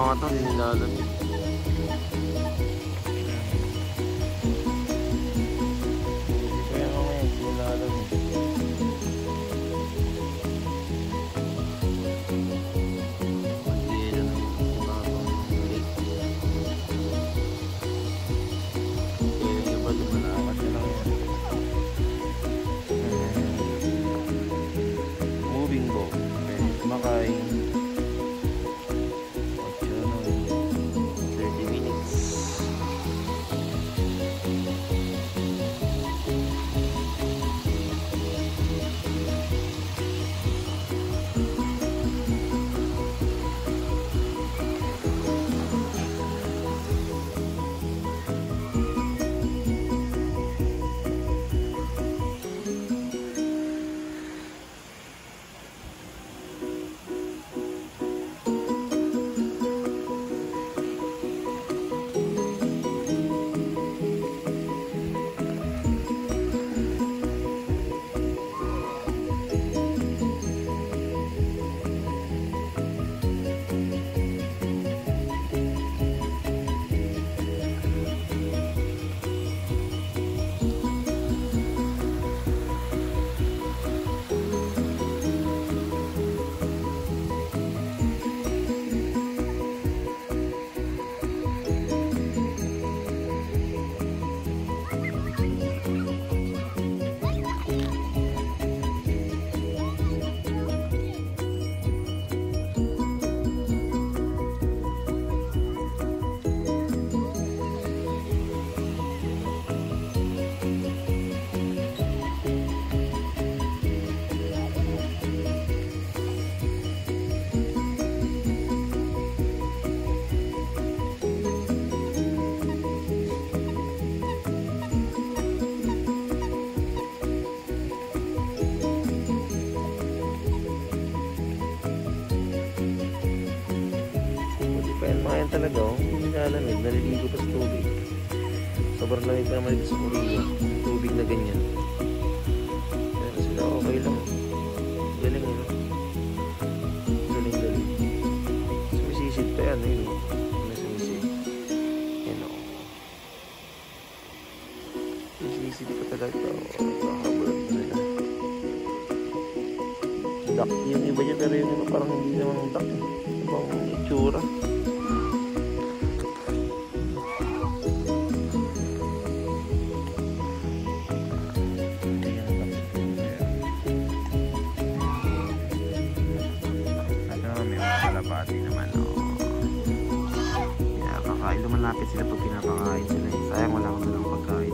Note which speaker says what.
Speaker 1: mga to, nilalamig. Kaya mga yan, nilalamig. Makay 30 minutes. Mayan talaga, oh. Hindi nalalamig, naliligo pa sa tubig. Sobrang lamig pa naman dito sa Korea, tubig na ganyan. Pero sila okay lang. Galing, no? Galing. Sumisisid pa yan, eh, no? Sumisisid. Yan, oh. Sumisisid pa talaga, oh. Nakahabulad pa nila. Duck yung iba dyan, pero yung iba parang hindi naman duck. Ibang itsura. Pati naman, oh. Kaya kakain, lumalapit sila pag pinapakain sila. Sayang wala akong dalang pagkain.